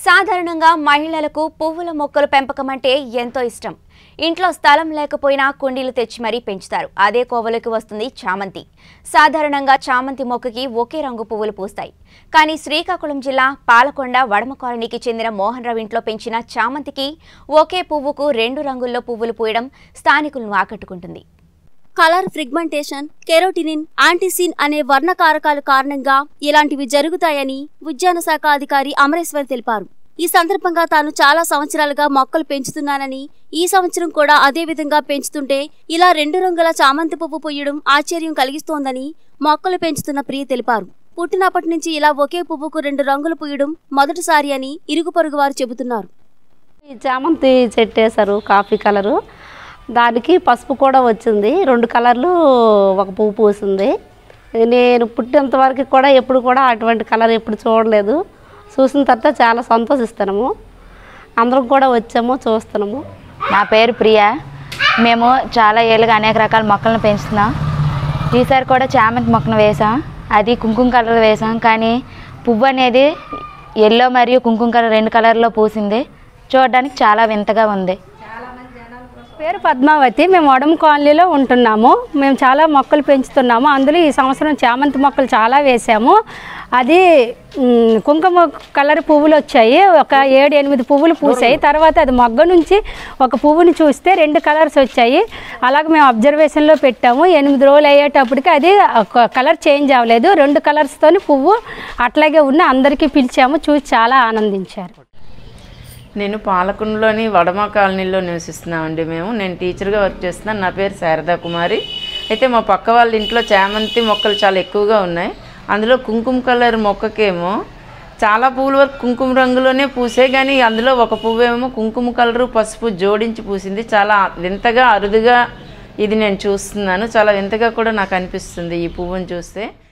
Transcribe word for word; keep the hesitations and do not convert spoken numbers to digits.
సాధారణంగా మహిళలకు పువ్వుల మొక్కలు పెంపకం అంటే ఎంతో ఇష్టం. ఇంట్లో స్థలం లేకపోయినా కుండీలు తెచ్చి మరీ పెంచుతారు. అదే కోవలోకి వస్తుంది చామంతి. సాధారణంగా చామంతి మొక్కకి ఒకే రంగు పువ్వులు పూస్తాయి. కానీ శ్రీకాకుళం జిల్లా పాలకొండ వడమ కాలనీకి చెందిన మోహన్ రావు ఇంట్లో పెంచిన చామంతికి ఒకే పువ్వుకు రెండు రంగుల్లో పువ్వులు పూయడం స్థానికులను ఆకట్టుకుంటుంది. కలర్ ఫ్రిగ్మెంటేషన్, కెరోటినిన్, యాంటీసిన్ అనే వర్ణ కారకాల కారణంగా ఇలాంటివి జరుగుతాయని ఉద్యాన శాఖ అధికారి అమరేశ్వర్ తెలిపారు. ఈ సందర్భంగా తాను చాలా సంవత్సరాలుగా మొక్కలు పెంచుతున్నానని, ఈ సంవత్సరం కూడా అదే విధంగా పెంచుతుంటే ఇలా రెండు రంగుల చామంతి పువ్వు పూయడం ఆశ్చర్యం కలిగిస్తోందని మొక్కలు పెంచుతున్న ప్రియ తెలిపారు. పుట్టినప్పటి నుంచి ఇలా ఒకే పువ్వుకు రెండు రంగులు పూయడం మొదటిసారి అని ఇరుగు పొరుగు వారు చెబుతున్నారు. ఈ చామంతి చెట్టు వేశారు, కాఫీ కలరు, దానికి పసుపు కూడా వచ్చింది. రెండు కలర్లు ఒక పువ్వు పూసింది. నేను పుట్టినంత వరకు కూడా ఎప్పుడు కూడా అటువంటి కలర్ ఎప్పుడు చూడలేదు. చూసిన తర్వాత చాలా సంతోషిస్తున్నాము. అందరం కూడా వచ్చాము, చూస్తున్నాము. నా పేరు ప్రియా. మేము చాలా ఏళ్ళుగా అనేక రకాల మొక్కలను పెంచుతున్నాం. ఈసారి కూడా చామంతి మొక్కను వేసాం. అది కుంకుమ కలర్ వేసాం. కానీ పువ్వు అనేది ఎల్లో మరియు కుంకుమ కలర్ రెండు కలర్లో పూసింది. చూడడానికి చాలా వింతగా ఉంది. పేరు పద్మావతి. మేము వడమ కాలనీలో ఉంటున్నాము. మేము చాలా మొక్కలు పెంచుతున్నాము. అందులో ఈ సంవత్సరం చామంతి మొక్కలు చాలా వేసాము. అది కుంకుమ కలర్ పువ్వులు వచ్చాయి. ఒక ఏడు ఎనిమిది పువ్వులు పూసాయి. తర్వాత అది మొగ్గ నుంచి ఒక పువ్వుని చూస్తే రెండు కలర్స్ వచ్చాయి. అలాగే మేము అబ్జర్వేషన్లో పెట్టాము. ఎనిమిది రోజులు అయ్యేటప్పటికి అది కలర్ చేంజ్ అవ్వలేదు. రెండు కలర్స్తోని పువ్వు అట్లాగే ఉన్న అందరికీ పిలిచాము. చూసి చాలా ఆనందించారు. నేను పాలకొండలోని వడమ కాలనీలో నివసిస్తున్నామండి. మేము నేను టీచర్గా వర్క్ చేస్తున్నాను. నా పేరు శారదా కుమారి. అయితే మా పక్క వాళ్ళ ఇంట్లో చామంతి మొక్కలు చాలా ఎక్కువగా ఉన్నాయి. అందులో కుంకుమ కలర్ మొక్కకేమో చాలా పువ్వుల వరకు కుంకుమ రంగులోనే పూసాయి. కానీ అందులో ఒక పువ్వు ఏమో కుంకుమ కలరు పసుపు జోడించి పూసింది. చాలా వింతగా అరుదుగా ఇది నేను చూస్తున్నాను. చాలా వింతగా కూడా నాకు అనిపిస్తుంది ఈ పువ్వుని చూస్తే.